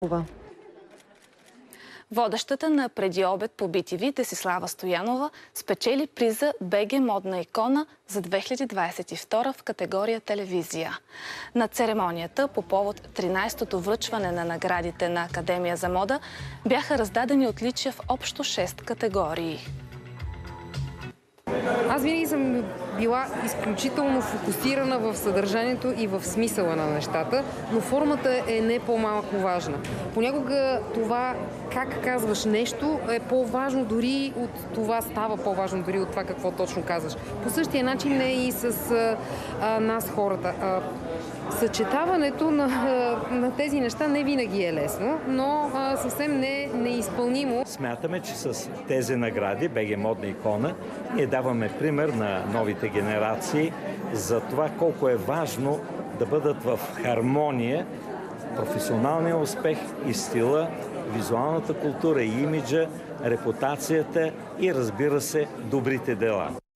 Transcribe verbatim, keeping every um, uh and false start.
Водещата на преди обед по би ти ви Дesislava Stoyanova спечели приза БГ модна икона за две хиляди двадесет и втора в категория телевизия. На церемонията по повод тринадесетото връчване на наградите на Академия за мода бяха раздадени отличия в общо шест категории. Аз винаги съм била изключително фокусирана в съдържанието и в смисъла на нещата, но формата е не по-малко важна. Понякога това как казваш нещо е по-важно дори от това, става по-важно дори от това какво точно казваш. По същия начин е и с а, нас хората. А, съчетаването на, на тези неща не винаги е лесно, но а, съвсем не неизпълнимо. Смятаме, че с тези награди, БГ модна икона, ние даваме пример на новите генерации за това колко е важно да бъдат в хармония професионалния успех и стила, визуалната култура и имиджа, репутацията и, разбира се, добрите дела.